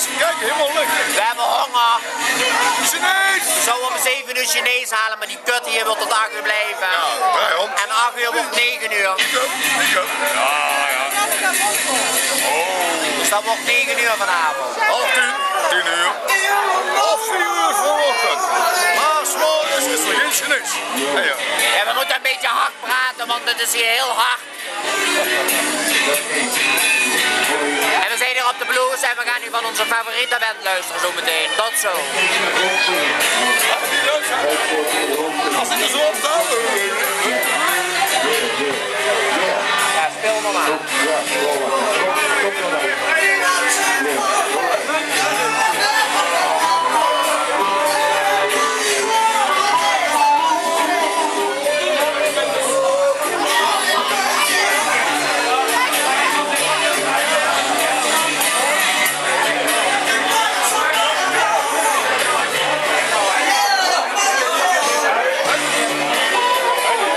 Kijk, helemaal lekker. We hebben honger. Chinees! We zouden om 7 uur Chinees halen, maar die kut hier wil tot 8 uur blijven. Ja, Rijhand. En 8 uur wordt 9 uur. Ik ook. Ja, ja. Oh. Dus dat wordt 9 uur vanavond. Half 10, 10 uur. Half 4 uur vanochtend. Maar s'morgens is er geen Chinees. Ja. Ja, we moeten een beetje hard praten, want het is hier heel hard. En we zijn hier op de blues en we gaan nu van onze favoriete band luisteren zo meteen. Tot zo. Als ik er zo op sta. Ja, speel maar.